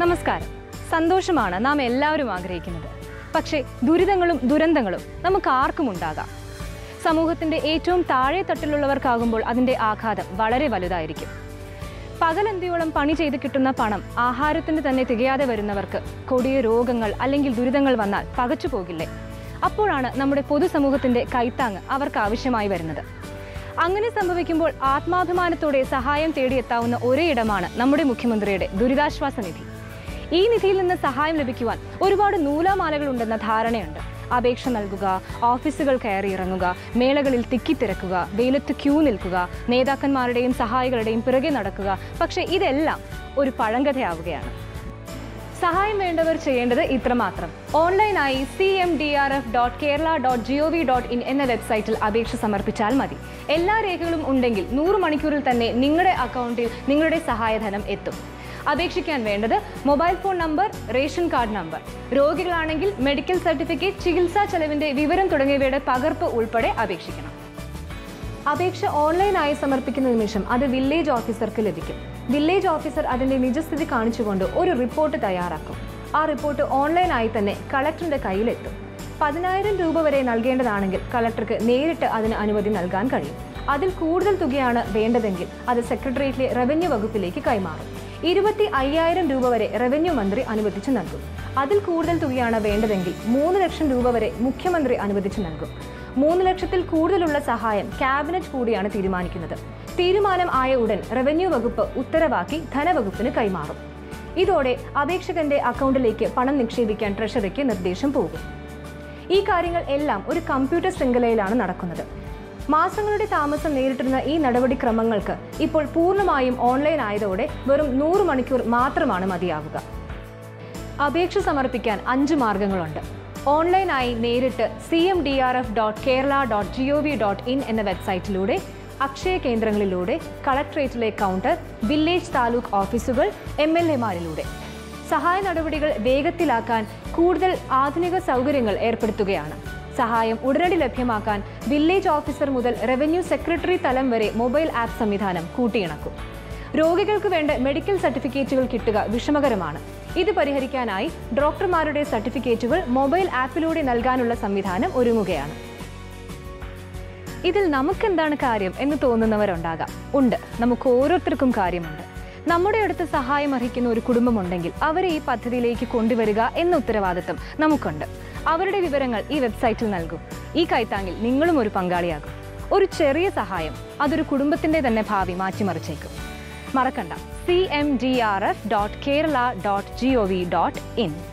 നമസ്കാരം. സന്തോഷമാണ് നാം എല്ലാവരും ആഗ്രഹിക്കുന്നത്. പക്ഷേ ദുരിതങ്ങളും ദുരന്തങ്ങളും നമുക്ക് ആർക്കും ഉണ്ടാകാം. സമൂഹത്തിന്റെ ഏറ്റവും താഴെ തട്ടിലുള്ളവർക്കാകുമ്പോൾ അതിന്റെ ആഘാതം വളരെ വലുതായിരിക്കും. പകലന്തിയോളം പണി ചെയ്ത് കിട്ടുന്ന പണം ആഹാരത്തിന് തന്നെ തികയാതെ വരുന്നവർക്ക് കൊടിയ രോഗങ്ങൾ അല്ലെങ്കിൽ ദുരിതങ്ങൾ വന്നാൽ പകച്ചു പോകില്ലേ? അപ്പോഴാണ് നമ്മുടെ പൊതുസമൂഹത്തിന്റെ കൈത്താങ്ങ് അവർക്ക് ആവശ്യമായി വരുന്നത്. അങ്ങനെ സംഭവിക്കുമ്പോൾ ആത്മാഭിമാനത്തോടെ സഹായം തേടിയെത്താവുന്ന ഒരേ ഇടമാണ് നമ്മുടെ മുഖ്യമന്ത്രിയുടെ ദുരിതാശ്വാസ നിധി. ഈ നിധിയിൽ നിന്ന് സഹായം ലഭിക്കുവാൻ ഒരുപാട് നൂലാമാലകളുണ്ടെന്ന ധാരണയുണ്ട്. അപേക്ഷ നൽകുക, ഓഫീസുകൾ കയറി ഇറങ്ങുക, മേളകളിൽ തിക്കിത്തിരക്കുക, വെയിലത്ത് ക്യൂ നിൽക്കുക, നേതാക്കന്മാരുടെയും സഹായികളുടെയും പിറകെ നടക്കുക. പക്ഷേ ഇതെല്ലാം ഒരു പഴങ്കഥയാവുകയാണ്. സഹായം വേണ്ടവർ ചെയ്യേണ്ടത് ഇത്രമാത്രം. ഓൺലൈനായി cmdrf.kerala.gov.in എന്ന വെബ്സൈറ്റിൽ അപേക്ഷ സമർപ്പിച്ചാൽ മതി. എല്ലാ രേഖകളും ഉണ്ടെങ്കിൽ 100 മണിക്കൂറിൽ തന്നെ നിങ്ങളുടെ അക്കൗണ്ടിൽ നിങ്ങളുടെ സഹായധനം എത്തും. അപേക്ഷിക്കാൻ വേണ്ടത് mobile phone number, ration card number, രോഗികളാണെങ്കിൽ മെഡിക്കൽ സർട്ടിഫിക്കറ്റ്, ചികിത്സാ ചെലവിന്റെ വിവരം തുടങ്ങിയവയുടെ പകർപ്പ് ഉൾപ്പെടെ അപേക്ഷിക്കണം. അപേക്ഷ ഓൺലൈനായി സമർപ്പിക്കുന്ന നിമിഷം അത് വില്ലേജ് ഓഫീസർക്ക് ലഭിക്കും. വില്ലേജ് ഓഫീസർ അതിന്റെ നിജസ്ഥിതി കാണിച്ചുകൊണ്ട് ഒരു റിപ്പോർട്ട് തയ്യാറാക്കും. ആ റിപ്പോർട്ട് ഓൺലൈനായി തന്നെ കളക്ടറിന്റെ കയ്യിലെത്തും. 10,000 രൂപ വരെ നൽകേണ്ടതാണെങ്കിൽ കളക്ടർക്ക് നേരിട്ട് അതിന് അനുമതി നൽകാൻ കഴിയും. അതിൽ കൂടുതൽ തുകയാണ് വേണ്ടതെങ്കിൽ അത് സെക്രട്ടേറിയറ്റിലെ റവന്യൂ വകുപ്പിലേക്ക് കൈമാറും. 25,000 രൂപ വരെ റവന്യൂ മന്ത്രി അനുവദിച്ചു നൽകും. അതിൽ കൂടുതൽ തുകയാണ് വേണ്ടതെങ്കിൽ 3 ലക്ഷം രൂപ വരെ മുഖ്യമന്ത്രി അനുവദിച്ചു നൽകും. 3 ലക്ഷത്തിൽ കൂടുതലുള്ള സഹായം ക്യാബിനറ്റ് കൂടിയാണ് തീരുമാനിക്കുന്നത്. തീരുമാനം ആയ ഉടൻ റവന്യൂ വകുപ്പ് ഉത്തരവാക്കി ധനവകുപ്പിന് കൈമാറും. ഇതോടെ അപേക്ഷകന്റെ അക്കൗണ്ടിലേക്ക് പണം നിക്ഷേപിക്കാൻ ട്രഷറിക്ക് നിർദ്ദേശം പോകും. ഈ കാര്യങ്ങൾ എല്ലാം ഒരു കമ്പ്യൂട്ടർ ശൃംഖലയിലാണ് നടക്കുന്നത്. മാസങ്ങളുടെ താമസം നേരിട്ടിരുന്ന ഈ നടപടിക്രമങ്ങൾക്ക് ഇപ്പോൾ പൂർണ്ണമായും ഓൺലൈൻ ആയതോടെ വെറും 100 മണിക്കൂർ മാത്രമാണ് മതിയാവുക. അപേക്ഷ സമർപ്പിക്കാൻ 5 മാർഗങ്ങളുണ്ട്. ഓൺലൈനായി നേരിട്ട് cmdrf.kerala.gov.in എന്ന വെബ്സൈറ്റിലൂടെ, അക്ഷയ കേന്ദ്രങ്ങളിലൂടെ, കളക്ടറേറ്റിലെ കൗണ്ടർ, വില്ലേജ് താലൂക്ക് ഓഫീസുകൾ, MLAമാരിലൂടെ. സഹായ നടപടികൾ വേഗത്തിലാക്കാൻ കൂടുതൽ ആധുനിക സൗകര്യങ്ങൾ ഏർപ്പെടുത്തുകയാണ്. സഹായം ഉടനടി ലഭ്യമാക്കാൻ വില്ലേജ് ഓഫീസർ മുതൽ റവന്യൂ സെക്രട്ടറി തലം വരെ മൊബൈൽ ആപ്പ് സംവിധാനം കൂട്ടിയിണക്കും. രോഗികൾക്ക് വേണ്ട മെഡിക്കൽ സർട്ടിഫിക്കറ്റുകൾ കിട്ടുക വിഷമകരമാണ്. ഇത് പരിഹരിക്കാനായി ഡോക്ടർമാരുടെ സർട്ടിഫിക്കറ്റുകൾ മൊബൈൽ ആപ്പിലൂടെ നൽകാനുള്ള സംവിധാനം ഒരുങ്ങുകയാണ്. ഇതിൽ നമുക്കെന്താണ് കാര്യം എന്ന് തോന്നുന്നവരുണ്ടാകാം. ഉണ്ട്, നമുക്ക് ഓരോരുത്തർക്കും കാര്യമുണ്ട്. നമ്മുടെ അടുത്ത് സഹായം അർഹിക്കുന്ന ഒരു കുടുംബമുണ്ടെങ്കിൽ അവരെ ഈ പദ്ധതിയിലേക്ക് കൊണ്ടുവരിക എന്ന ഉത്തരവാദിത്വം നമുക്കുണ്ട്. അവരുടെ വിവരങ്ങൾ ഈ വെബ്സൈറ്റിൽ നൽകും. ഈ കൈത്താങ്ങിൽ നിങ്ങളും ഒരു പങ്കാളിയാകും. ഒരു ചെറിയ സഹായം അതൊരു കുടുംബത്തിന്റെ തന്നെ ഭാവി മാറ്റിമറിച്ചേക്കും. മറക്കണ്ട, cmdrf.kerala.gov.in.